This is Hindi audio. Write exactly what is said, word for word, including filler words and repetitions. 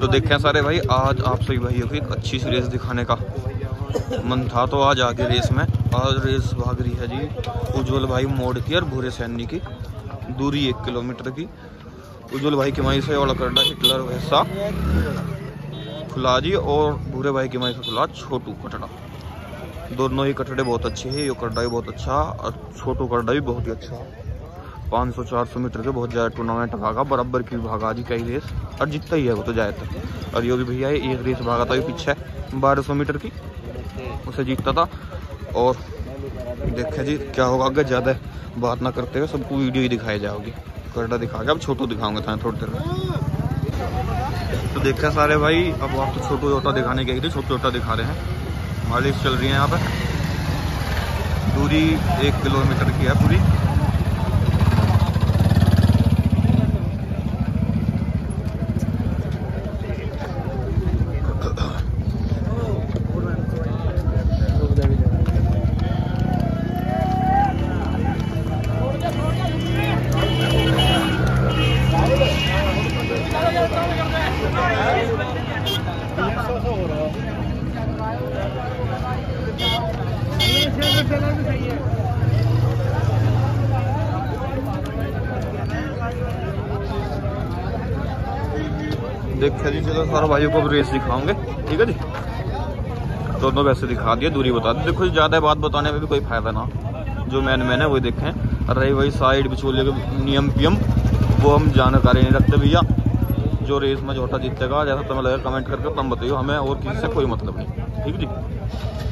तो देखें सारे भाई, आज आप सभी भाइयों को एक अच्छी सी रेस दिखाने का मन था, तो आज आगे रेस में आज रेस भाग रही है जी उज्जवल भाई मोड़ की और भूरे सैनी की। दूरी एक किलोमीटर की। उज्जवल भाई की माई से और करडा हिटलर वैसा खुला जी, और भूरे भाई की माई से खुला छोटू कटड़ा। दोनों ही कटड़े बहुत अच्छे हैं, ये करडा भी बहुत अच्छा और छोटू करडा भी बहुत ही अच्छा। पाँच सौ चार सौ मीटर के बहुत ज़्यादा टूर्नामेंट भागा, बराबर की भागा जी कई रेस, और जीतता ही है वो तो ज़्यादातर। और योगी भैया एक रेस भागा था पीछे बारह सौ मीटर की, उसे जीतता था। और देखे जी क्या होगा आगे, ज़्यादा बात ना करते हुए सबको वीडियो ही दिखाई जाओगी। करडा दिखा के अब छोटू दिखाऊंगा था थोड़ी देर में। तो देखा सारे भाई, अब आप तो छोटू छोटा दिखाने गए थे, छोटू छोटा दिखा रहे हैं। मालिश चल रही है यहाँ पे। दूरी एक किलोमीटर की है पूरी। देखिए जी, चलो सारा भाइयों को रेस दिखाओगे, ठीक है जी। दोनों वैसे दिखा दिए, दूरी बता दी। देखो ज़्यादा बात बताने में भी कोई फायदा ना, जो मैंने मैंने वही देखें। रही वही साइड बिचोले के नियम पियम, वो हम जानकारी नहीं रखते भैया। जो रेस में छोटा जीतेगा, जैसा तुम्हें लगेगा कमेंट करके तुम बताइए, हमें और किसी से कोई मतलब नहीं, ठीक है जी।